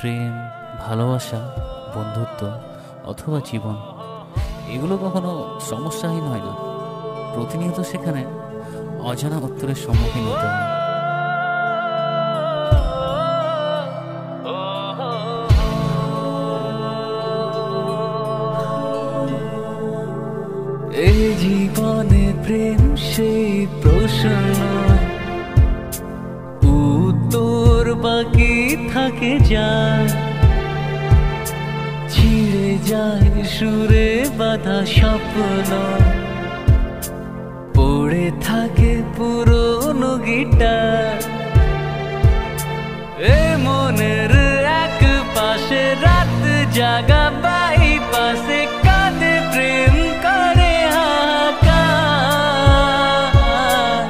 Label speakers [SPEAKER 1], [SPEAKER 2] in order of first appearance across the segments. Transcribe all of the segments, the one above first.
[SPEAKER 1] প্রেম, ভালোবাসা, বন্ধুত্ব অথবা জীবন, এগুলো কখনো সমস্যাহীন হয় না। প্রতিনিয়ত সেখানে অজানা উত্তরের সম্মুখীন হতে হয়। এই জীবনে প্রেম সেই প্রশ্ন, উত্তর বাকি থাকে যায়, ছিঁড়ে যায় সুরে বাঁধা স্বপ্ন, পড়ে থাকে পুরনো গিটার। এ মনের এক পাশে রাত জাগা, বাই পাশে কাঁদে প্রেম করে হাহাকার।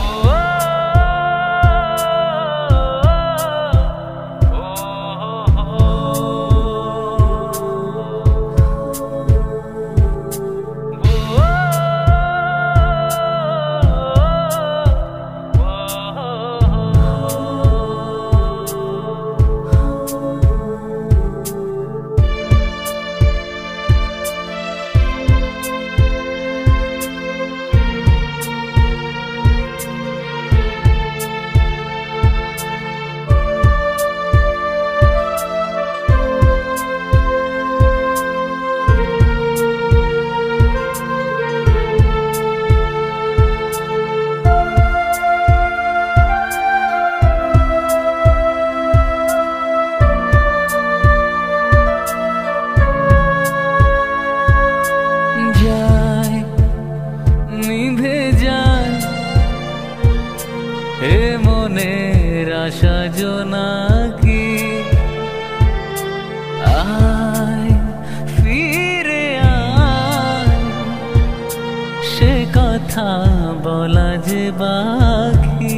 [SPEAKER 1] নিভে যায় হে মনের আশা জোনাকি, আয় ফিরে আয়, সে কথা বলা যে বাকি।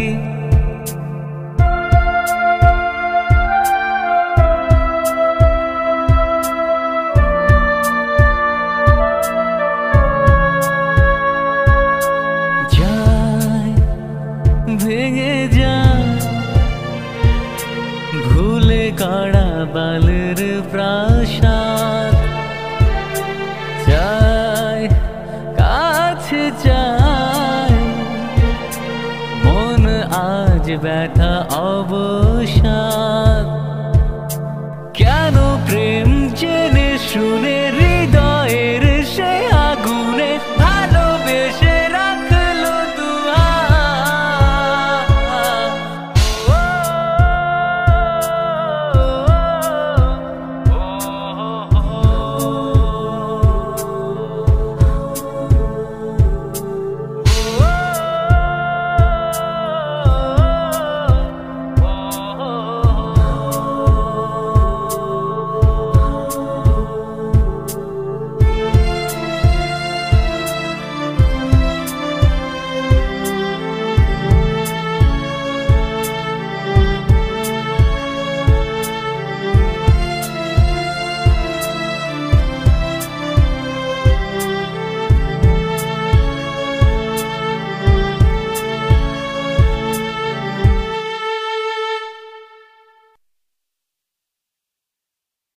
[SPEAKER 1] ভেঙে যায় ভুলে কাড়া বালের প্রাসাদ,